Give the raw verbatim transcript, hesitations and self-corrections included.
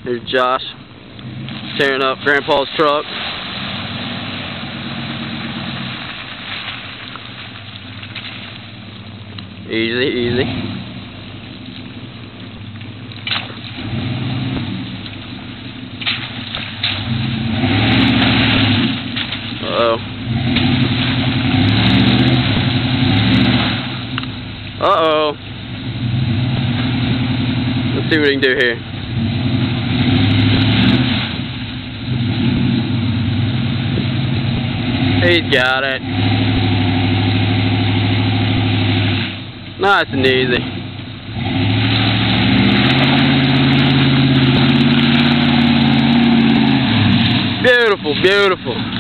There's Josh tearing up Grandpa's truck. Easy, easy. Uh-oh. Uh-oh. Let's see what we can do here. He's got it. Nice and easy. Beautiful, beautiful.